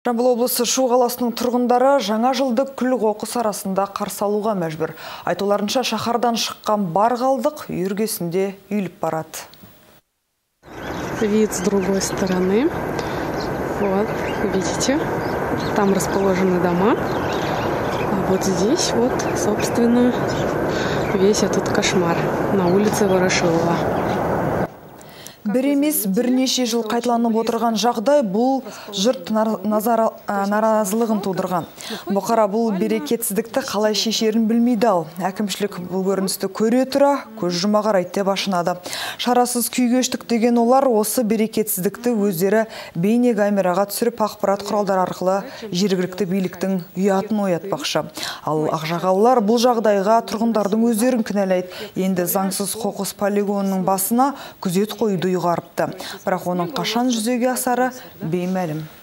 Жамбыл облысы Шу қаласының тұрғындары жаңа жылды күл қоқыс арасында қарсы алуға мәжбүр. Айтуларынша шаһардан шыққан бар қалдық үйіргесінде үйіліп барады. Вид с другой стороны. Вот, видите, там расположены дома. А вот здесь вот, собственно, весь этот кошмар на улице Ворошилова. Бір емес бірнеше жыл қайталанып отырған жағдай бұл жұрт наразылығын тудырған. Бұқара бұл берекетсіздікті қалай шешерін білмейді ал. Әкімшілік бұл көріністі көре тұра көз жұма қарайды деп ашынады. Шарасыз күйгештік деген олар осы берекетсіздікті өздері бейне камераға түсіріп ақпарат құралдар арқылы жергілікті биліктің ұятын оятпақшы. Ал ақжағалылар бұл жағдайға тұрғындардың өздерін кінәлайды. Енді заңсыз қоқыс полигонының басына күзет қойды ұйғарыпты. Бірақ оның қашан жүзеге асары беймәлім.